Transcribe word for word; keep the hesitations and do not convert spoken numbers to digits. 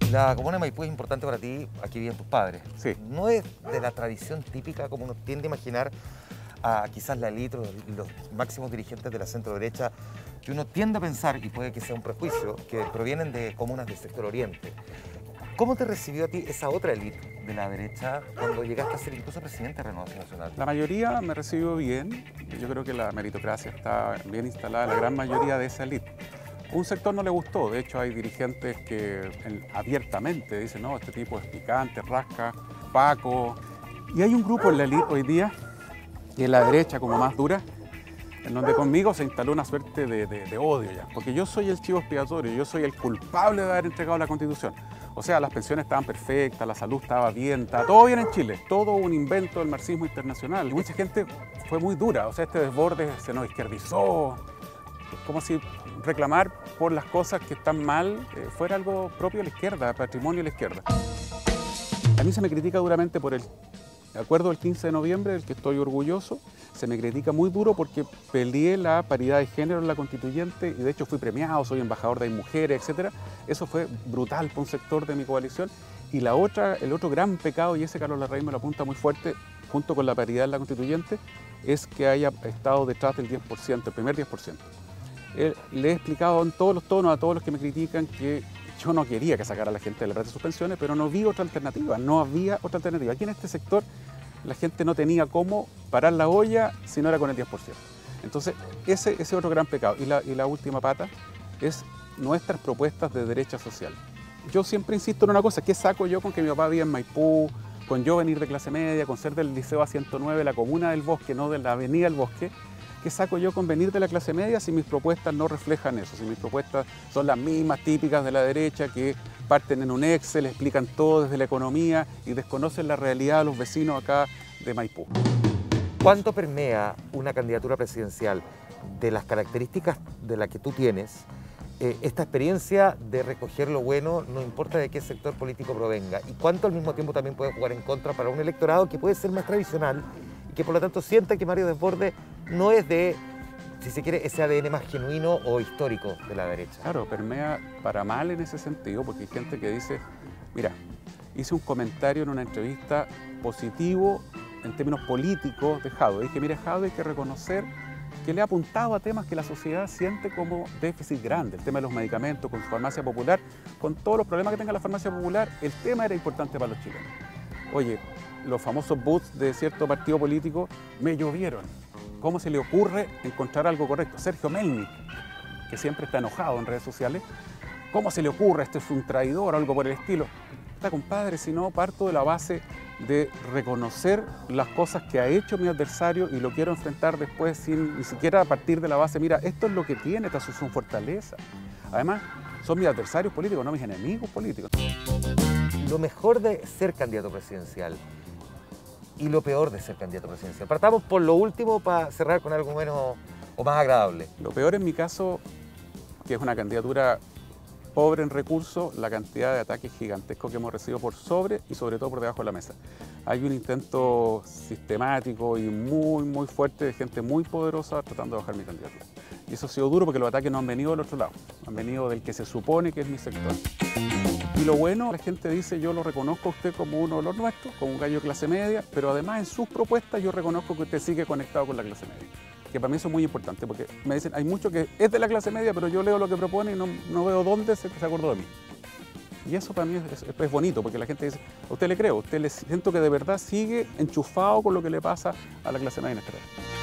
La comuna de Maipú es importante para ti, aquí viven tus padres. Sí. No es de la tradición típica como uno tiende a imaginar a quizás la élite, los, los máximos dirigentes de la centro derecha, que uno tiende a pensar, y puede que sea un prejuicio, que provienen de comunas del sector oriente. ¿Cómo te recibió a ti esa otra élite de la derecha cuando llegaste a ser incluso presidente de Renovación Nacional? La mayoría me recibió bien. Yo creo que la meritocracia está bien instalada en la gran mayoría de esa élite. Un sector no le gustó, de hecho hay dirigentes que el, abiertamente dicen, no, este tipo es picante, rasca, opaco. Y hay un grupo en la élite hoy día, que es la derecha como más dura, en donde conmigo se instaló una suerte de, de, de odio ya, porque yo soy el chivo expiatorio, yo soy el culpable de haber entregado la Constitución. O sea, las pensiones estaban perfectas, la salud estaba bien, estaba todo bien en Chile, todo un invento del marxismo internacional. Y mucha gente fue muy dura, o sea, este desborde se nos izquierdizó, como si reclamar por las cosas que están mal eh, fuera algo propio de la izquierda, patrimonio de la izquierda. A mí se me critica duramente por el acuerdo del quince de noviembre, del que estoy orgulloso. Se me critica muy duro porque peleé la paridad de género en la constituyente y de hecho fui premiado, soy embajador de mujeres, etcétera. Eso fue brutal para un sector de mi coalición. Y la otra, el otro gran pecado, y ese Carlos Larraín me lo apunta muy fuerte, junto con la paridad en la constituyente, es que haya estado detrás del diez por ciento, el primer diez por ciento. Eh, le he explicado en todos los tonos a todos los que me critican que yo no quería que sacara a la gente de la red de suspensiones, pero no vi otra alternativa, no había otra alternativa. Aquí en este sector la gente no tenía cómo parar la olla si no era con el diez por ciento. Entonces, ese es otro gran pecado. Y la, y la última pata es nuestras propuestas de derecha social. Yo siempre insisto en una cosa, ¿qué saco yo con que mi papá viva en Maipú, con yo venir de clase media, con ser del Liceo A ciento nueve, la comuna del Bosque, no de la Avenida del Bosque? ¿Qué saco yo con venir de la clase media si mis propuestas no reflejan eso? Si mis propuestas son las mismas típicas de la derecha que parten en un Excel, explican todo desde la economía y desconocen la realidad de los vecinos acá de Maipú. ¿Cuánto permea una candidatura presidencial de las características de la que tú tienes, eh, esta experiencia de recoger lo bueno, no importa de qué sector político provenga? ¿Y cuánto al mismo tiempo también puede jugar en contra para un electorado que puede ser más tradicional y que por lo tanto sienta que Mario Desbordes no es de, si se quiere, ese A D N más genuino o histórico de la derecha? Claro, permea para mal en ese sentido, porque hay gente que dice, mira, hice un comentario en una entrevista positivo en términos políticos de Jadwe. Dije, mira, Jadwe hay que reconocer que le ha apuntado a temas que la sociedad siente como déficit grande. El tema de los medicamentos, con su farmacia popular, con todos los problemas que tenga la farmacia popular, el tema era importante para los chilenos. Oye, los famosos boots de cierto partido político me llovieron. ¿Cómo se le ocurre encontrar algo correcto? Sergio Melnik, que siempre está enojado en redes sociales, ¿cómo se le ocurre? Este es un traidor o algo por el estilo. Está, compadre, si no parto de la base de reconocer las cosas que ha hecho mi adversario y lo quiero enfrentar después sin ni siquiera partir de la base, mira, esto es lo que tiene, esta es su fortaleza. Además, son mis adversarios políticos, no mis enemigos políticos. Lo mejor de ser candidato presidencial y lo peor de ser candidato presidencial. Partamos por lo último para cerrar con algo menos o más agradable. Lo peor en mi caso, que es una candidatura pobre en recursos, la cantidad de ataques gigantescos que hemos recibido por sobre y sobre todo por debajo de la mesa. Hay un intento sistemático y muy, muy fuerte de gente muy poderosa tratando de bajar mi candidatura. Y eso ha sido duro porque los ataques no han venido del otro lado, han venido del que se supone que es mi sector. Y lo bueno, la gente dice, yo lo reconozco a usted como uno de los nuestros, como un gallo de clase media, pero además en sus propuestas yo reconozco que usted sigue conectado con la clase media. Que para mí eso es muy importante, porque me dicen, hay mucho que es de la clase media, pero yo leo lo que propone y no, no veo dónde se, se acordó de mí. Y eso para mí es, es, es bonito, porque la gente dice, a usted le creo, a usted le siento que de verdad sigue enchufado con lo que le pasa a la clase media en este país.